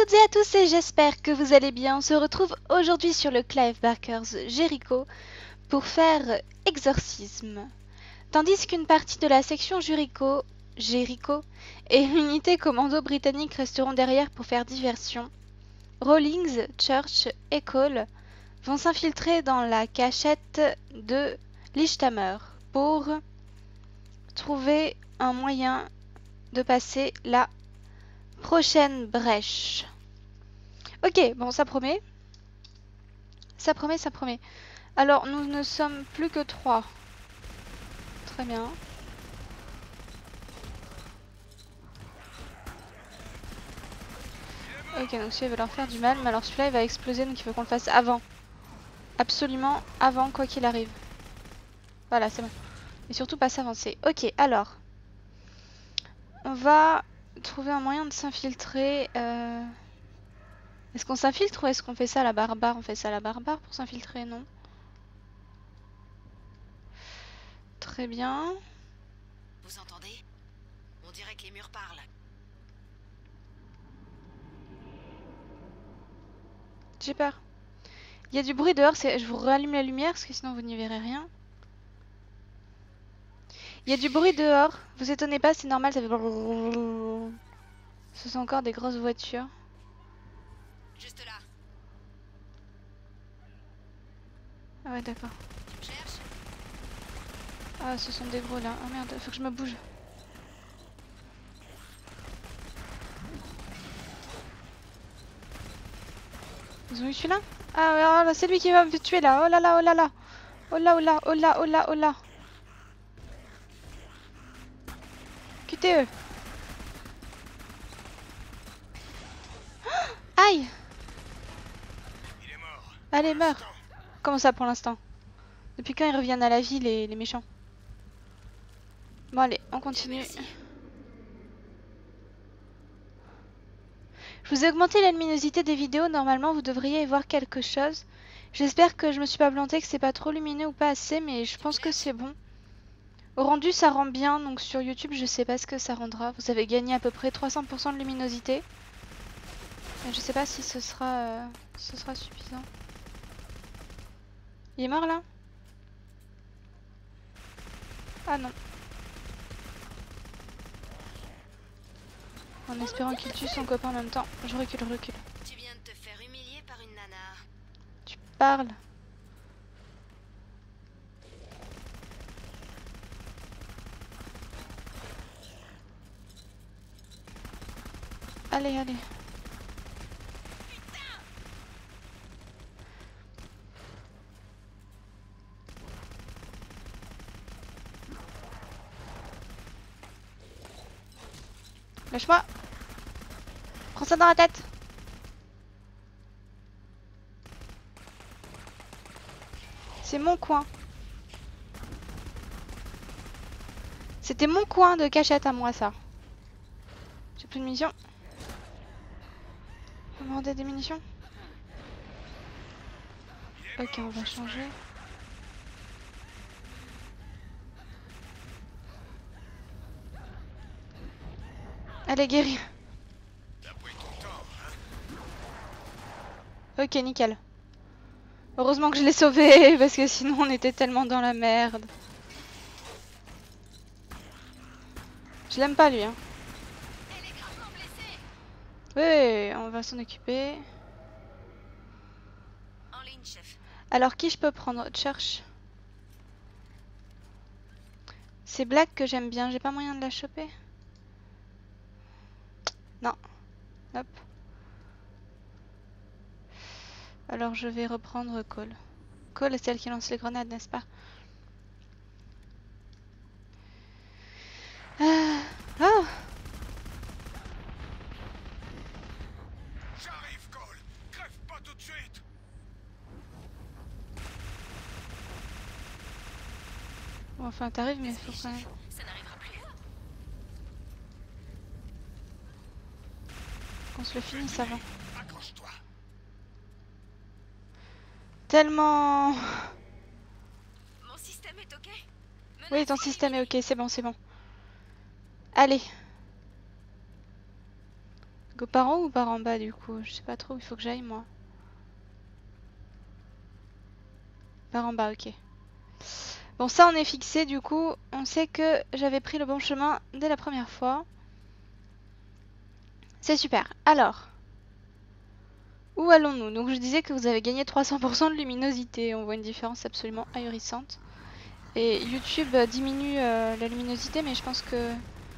toutes et à tous et j'espère que vous allez bien. On se retrouve aujourd'hui sur le Clive Barker's Jericho pour faire exorcisme. Tandis qu'une partie de la section Jericho et l'unité commando britannique resteront derrière pour faire diversion, Rawlings, Church et Cole vont s'infiltrer dans la cachette de Lichthammer pour trouver un moyen de passer la prochaine brèche. Ok, bon, ça promet. Ça promet, ça promet. Alors, nous ne sommes plus que 3. Très bien. Ok, donc celui-là va leur faire du mal, mais alors celui-là il va exploser, donc il faut qu'on le fasse avant. Absolument avant, quoi qu'il arrive. Voilà, c'est bon. Et surtout pas s'avancer. Ok, alors. On va trouver un moyen de s'infiltrer. Est-ce qu'on s'infiltre ou est-ce qu'on fait ça à la barbare? On fait ça à la barbare pour s'infiltrer, non? Très bien. Vous entendez? On dirait que les murs parlent. J'ai peur. Il y a du bruit dehors, je vous rallume la lumière parce que sinon vous n'y verrez rien. Il y a du bruit dehors, vous étonnez pas, c'est normal, ça fait... Ce sont encore des grosses voitures. Juste là. Ah ouais, d'accord. Tu me cherches? Ah, ce sont des gros là. Oh merde, faut que je me bouge. Ils ont eu celui-là? Ah ouais, oh là, c'est lui qui va me tuer là. Oh là là, oh là là. Oh là, oh là, oh là, oh là, oh là. QTE. Aïe! Il est mort. Allez, meurs. Comment ça pour l'instant? Depuis quand ils reviennent à la vie, les méchants? Bon, allez, on continue. Je vous ai augmenté la luminosité des vidéos. Normalement, vous devriez y voir quelque chose. J'espère que je me suis pas plantée, que c'est pas trop lumineux ou pas assez, mais je pense que c'est bon. Au rendu, ça rend bien, donc sur YouTube, je sais pas ce que ça rendra. Vous avez gagné à peu près 300% de luminosité. Je sais pas si ce sera suffisant. Il est mort là? Ah non. En espérant qu'il tue son copain en même temps. Je recule, recule. Tu viens de te faire humilier par une nana. Tu parles. Allez, allez. Lâche-moi. Prends ça dans la tête. C'est mon coin. C'était mon coin de cachette à moi, ça. J'ai plus de munitions. On va demander des munitions. Ok, on va changer. Allez, guéris. T'as pris ton temps, hein? Ok, nickel. Heureusement que je l'ai sauvé, parce que sinon on était tellement dans la merde. Je l'aime pas lui, hein. Elle est gravement blessée. Oui, on va s'en occuper. En ligne, chef. Alors qui je peux prendre? Church. C'est Black que j'aime bien, j'ai pas moyen de la choper? Non. Hop. Alors je vais reprendre Cole. Cole est celle qui lance les grenades, n'est-ce pas? Oh! J'arrive, Cole. Crève pas tout de suite. Bon, enfin t'arrives mais faut quand même... Ça n'arrivera plus. qu'on se le finisse avant. Accroche-toi. Tellement... Mon système est ok. Oui, ton système est ok, c'est bon, c'est bon. Allez. Go par en haut ou par en bas du coup? Je sais pas trop où il faut que j'aille moi. Par en bas, ok. Bon, ça on est fixé du coup. On sait que j'avais pris le bon chemin dès la première fois. C'est super. Alors, où allons-nous? Donc je disais que vous avez gagné 300% de luminosité. On voit une différence absolument ahurissante. Et YouTube diminue la luminosité, mais je pense que...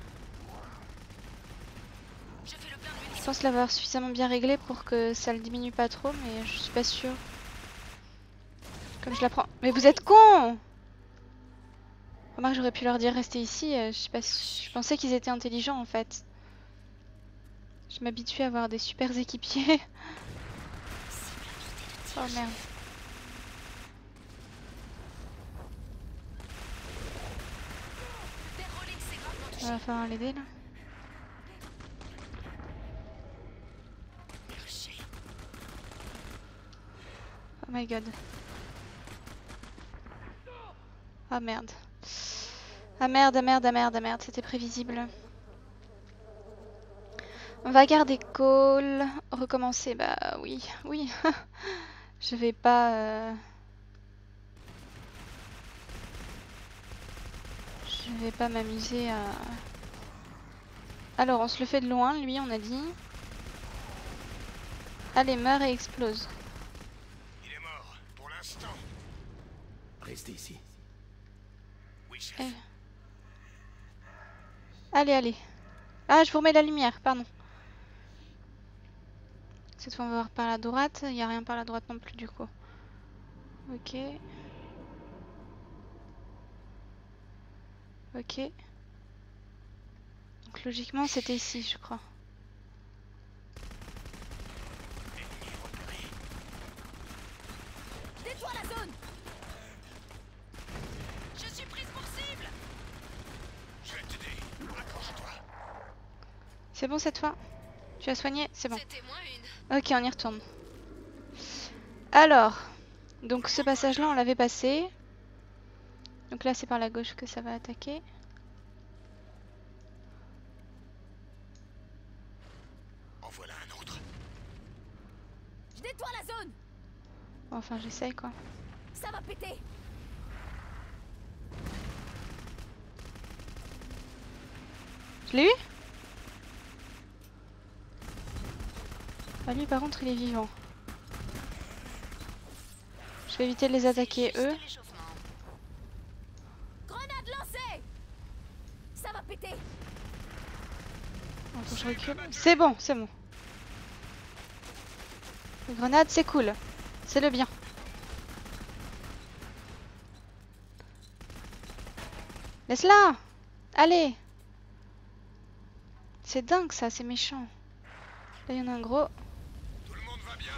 Je pense l'avoir suffisamment bien réglé pour que ça le diminue pas trop, mais je suis pas sûre. Comme je la prends... Mais vous êtes cons! Remarque, j'aurais pu leur dire rester ici. Je sais pas si... Je pensais qu'ils étaient intelligents en fait. Je m'habitue à avoir des super équipiers. Oh merde. On va falloir l'aider là. Oh my god. Ah merde. Ah merde, ah merde, ah merde, ah merde, c'était prévisible. On va garder call. Recommencer, bah oui, oui. Je vais pas... Je vais pas m'amuser à... Alors, on se le fait de loin, lui, on a dit. Allez, meurs et explose. Il est mort, pour l'instant. Restez ici. Oui, chef. Eh. Allez, allez. Ah, je vous remets la lumière, pardon. Cette fois, on va voir par la droite. Il n'y a rien par la droite non plus, du coup. Ok. Ok. Donc, logiquement, c'était ici, je crois. Détruis la zone. Je suis prise pour cible. Je vais t'aider. Accroche-toi. C'est bon cette fois? Tu as soigné? C'est bon. C'était moins une. Ok, on y retourne. Alors, donc ce passage-là, on l'avait passé. Donc là, c'est par la gauche que ça va attaquer. En voilà un autre. Je nettoie la zone. Enfin, j'essaye quoi. Ça va péter. Je l'ai eu? Ah, lui, par contre, il est vivant. Je vais éviter de les attaquer, eux. Grenade lancée. Ça va péter. Attends, je recule. C'est bon, c'est bon. Les grenades, c'est cool. C'est le bien. Laisse-la! Allez! C'est dingue ça, c'est méchant. Là, il y en a un gros. Tout le monde va bien.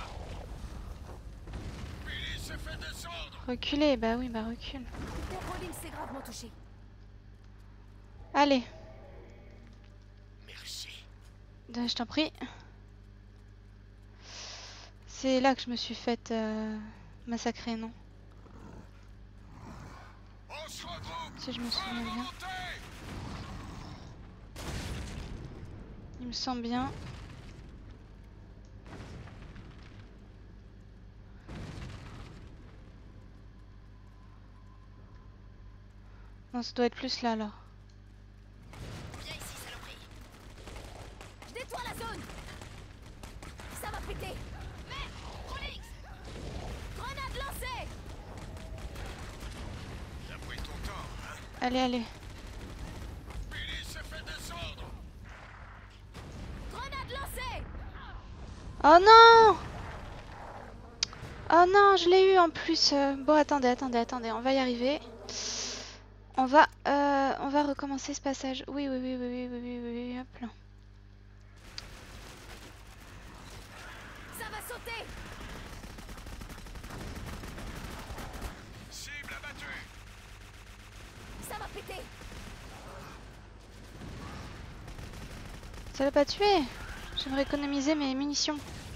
Billy se fait descendre. Reculez, bah oui, bah recule. Rolling s'est gravement touché. Allez, Merci. je t'en prie. C'est là que je me suis faite massacrer, non? On se regroupe. Si je me souviens bien. Il me semble bien. Non, ça doit être plus là alors. Viens ici, saloperie. Je nettoie la zone. Ça va péter. Merde, Rolling. Grenade lancée. T'as pris ton temps, hein? Allez, allez. Billy se fait descendre. Grenade lancée. Oh non! Oh non, je l'ai eu en plus. Bon, attendez, attendez, attendez, on va y arriver. On va recommencer ce passage. Oui, oui, oui, oui, oui, oui, oui, oui, oui, hop là. Ça va sauter. Cible abattue. Ça va péter. Ça l'a pas tué. J'aimerais économiser mes munitions.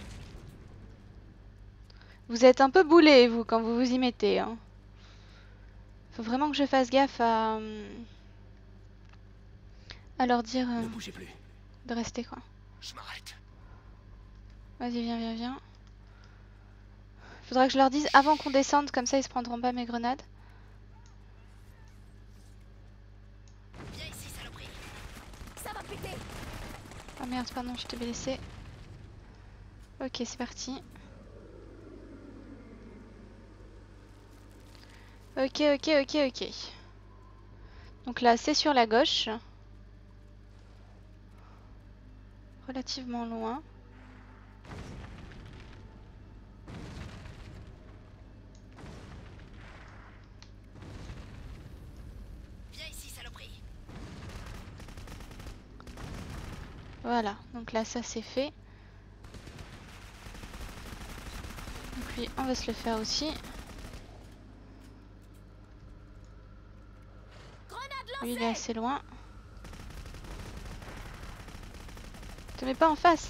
Vous êtes un peu boulés, vous, quand vous vous y mettez, hein. Faut vraiment que je fasse gaffe à leur dire Ne bougez plus. de rester, quoi. Je m'arrête. Vas-y, viens, viens, viens. Faudra que je leur dise avant qu'on descende, comme ça ils se prendront pas mes grenades. Viens ici, saloperie. Ça va péter. Oh merde, pardon, je t'ai blessé. Ok, c'est parti. Ok, ok, ok, ok. Donc là, c'est sur la gauche. Relativement loin. Viens ici, saloperie. Voilà, donc là, ça c'est fait. Donc lui, on va se le faire aussi. Lui, il est assez loin. Te mets pas en face.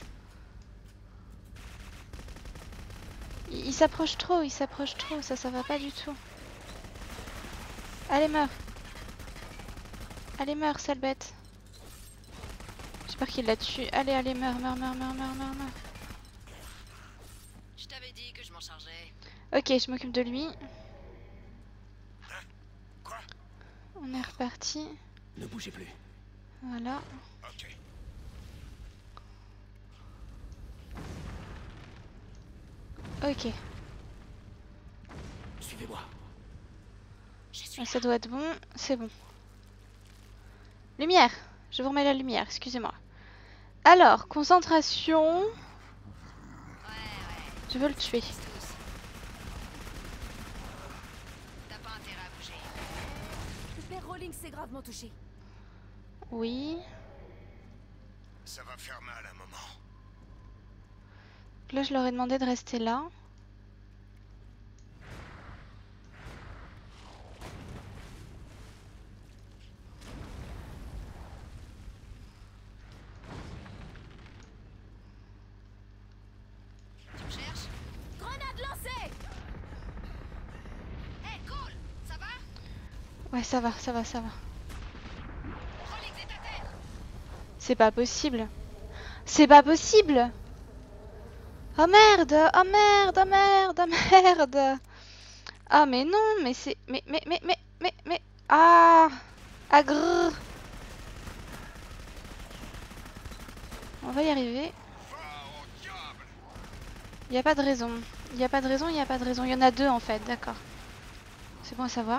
Il s'approche trop, ça va pas du tout. Allez, meurs. Allez, meurs, sale bête. J'espère qu'il l'a tué. Allez, allez, meurs, meurs, meurs, meurs, meurs, meurs, meurs. Je t'avais dit que je m'en chargeais. Ok, je m'occupe de lui. Quoi? On est reparti. Ne bougez plus. Voilà. Ok. Ok. Suivez-moi. Je suis Ah, ça doit être bon. C'est bon. Lumière. Je vous remets la lumière, excusez-moi. Alors, concentration. Ouais. Je veux le tuer. Tous. T'as pas intérêt à bouger. Le père Rawlings s'est gravement touché. Oui. Ça va faire mal un moment. Là, je leur ai demandé de rester là. Tu me cherches? Grenade lancée. Hé, Cole, ça va? Ouais, ça va, ça va, ça va. Rawlings est à terre. C'est pas possible. C'est pas possible. Oh merde, oh merde, oh merde, oh merde. Ah mais non, mais c'est... Mais... Ah. Ah grrr. On va y arriver. Va au diable! Y a pas de raison. Y a pas de raison, y a pas de raison. Y en a deux en fait, d'accord. C'est bon à savoir.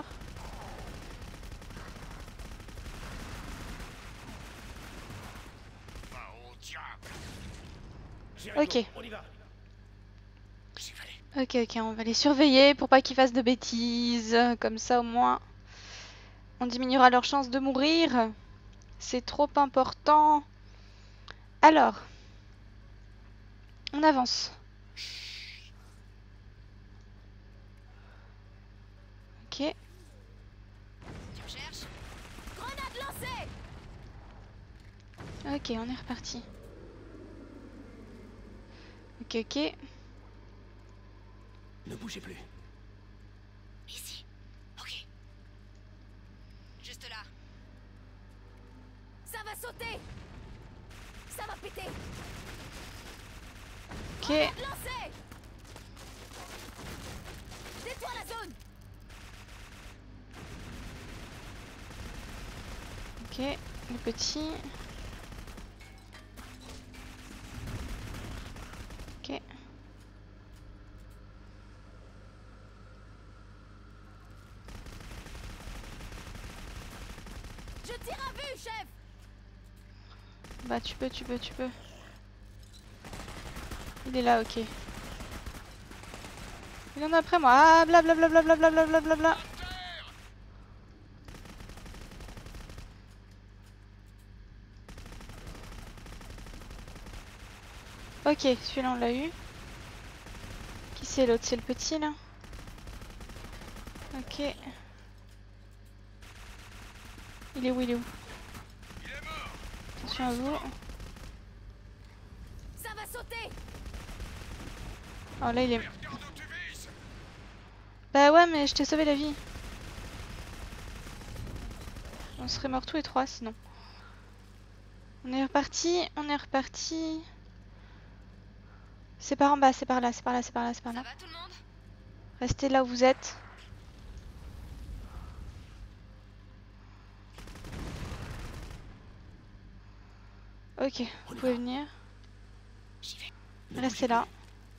Va au diable! Jericho, Ok. On y va. J'y vais. Ok, ok, on va les surveiller pour pas qu'ils fassent de bêtises. Comme ça, au moins, on diminuera leur chance de mourir. C'est trop important. Alors, on avance. Ok, Tu me cherches? Grenade lancée. ok, on est reparti. Ok, ok. Ne bougez plus. Ici. Ok. Juste là. Ça va sauter. Ça va péter. Ok, Lancée. Détruis la zone. ok. Le petit. Ok. Je tire à vue, chef. Bah tu peux. Il est là, ok. Il en a après moi. Ah blablabla. Ok, celui-là on l'a eu. Qui c'est l'autre? C'est le petit là. Ok. Il est où? Il est mort! Attention à vous. Ça va sauter. Oh là il est... Regarde où tu vises! Bah ouais mais je t'ai sauvé la vie. On serait morts tous les trois sinon. On est reparti. C'est par en bas, c'est par là, c'est par là, c'est par là, c'est par Ça là. va tout le monde? Restez là où vous êtes. Ok, On vous y pouvez va. venir. J'y vais. Ne Restez bougez là.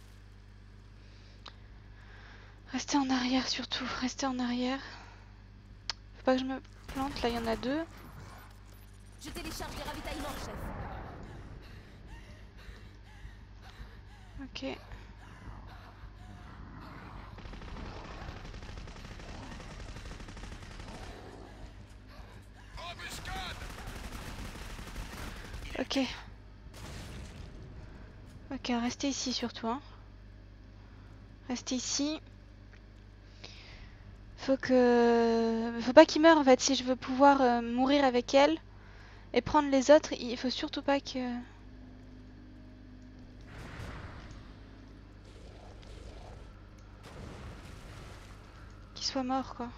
Restez en arrière surtout, restez en arrière. Faut pas que je me plante, là il y en a deux. Je télécharge les ravitaillements, chef. Ok. Embuscade! Ok. Ok, restez ici surtout. Hein. Restez ici. Faut pas qu'il meure en fait. Si je veux pouvoir mourir avec elle et prendre les autres, il faut surtout pas que... qu'il soit mort quoi.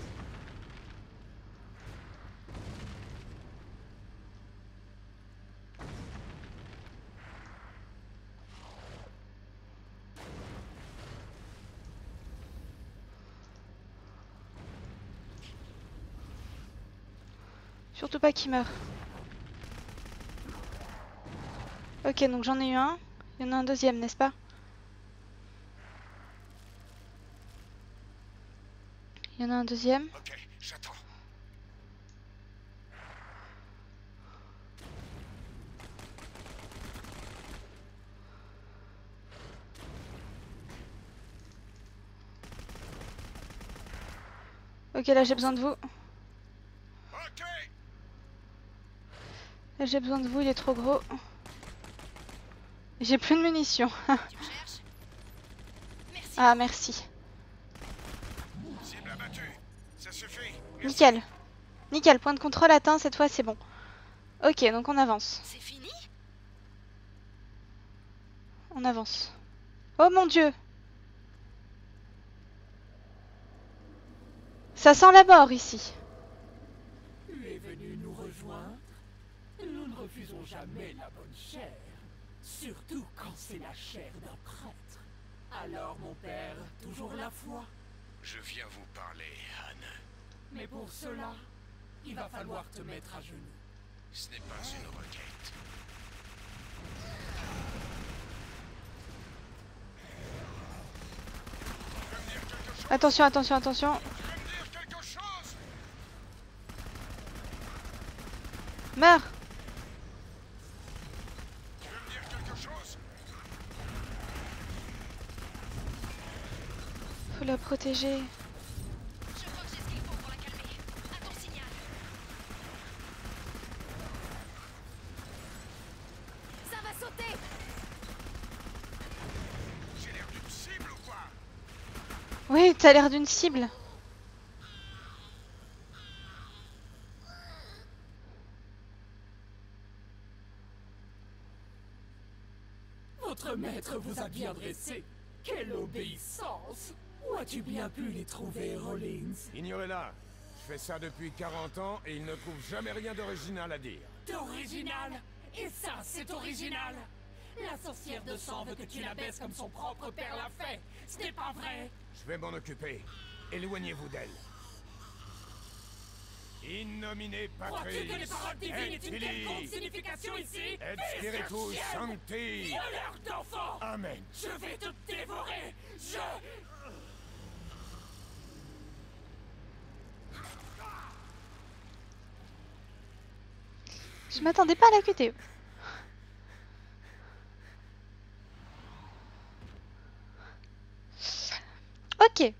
Surtout pas qu'il meure. Ok, donc j'en ai eu un. Il y en a un deuxième, n'est-ce pas? Il y en a un deuxième. Ok, j'attends. Ok, là j'ai besoin de vous. Ok! Là j'ai besoin de vous, il est trop gros. J'ai plus de munitions. Tu me cherches? Merci. Ah, merci. Cible abattue. Ça suffit. Merci. Nickel. Nickel, point de contrôle atteint, cette fois c'est bon. Ok, donc on avance. C'est fini? On avance. Oh mon dieu! Ça sent la mort ici. Tu es venu nous rejoindre? Nous ne refusons jamais la bonne chair. Surtout quand c'est la chair d'un prêtre. Alors, mon père, toujours la foi. Je viens vous parler, Anne. Mais pour cela, il va falloir te mettre à genoux. Ce n'est pas une requête. Tu veux me dire quelque chose? Attention, attention, attention. Tu veux me dire quelque chose? Meurs! Tu veux me dire quelque chose? Faut la protéger. Je crois que j'ai ce qu'il faut pour la calmer. À ton signal. Ça va sauter. J'ai l'air d'une cible ou quoi? Oui, t'as l'air d'une cible. Votre maître vous a bien dressé. Quelle obéissance! Où as-tu bien pu les trouver, Rollins? Ignorez-la. Je fais ça depuis 40 ans et il ne trouve jamais rien d'original à dire. D'original? Et ça, c'est original! La sorcière de sang veut que tu la baisses comme son propre père l'a fait! Ce n'est pas vrai! Je vais m'en occuper. Éloignez-vous d'elle. In nomine Crois-tu que les Patris, paroles divines et aient une quelconque Filii, signification ici? et Fils de Spiritus chienne! Sancti. Violeur d'enfants! Amen. Je vais te dévorer! Je m'attendais pas à la QTE. Ok.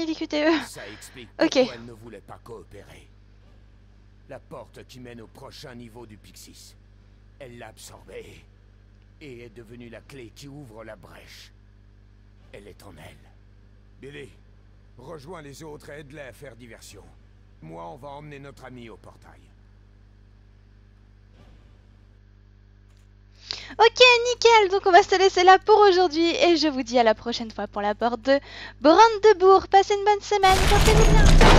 Billy QTE. Ça explique Ok. pourquoi elle ne voulait pas coopérer. La porte qui mène au prochain niveau du Pixis. Elle l'a absorbée et est devenue la clé qui ouvre la brèche. Elle est en elle. Billy, rejoins les autres et aide-les à faire diversion. Moi, on va emmener notre ami au portail. Ok, nickel, donc on va se laisser là pour aujourd'hui et je vous dis à la prochaine fois pour la porte de Brandebourg. Passez une bonne semaine, portez-vous bien.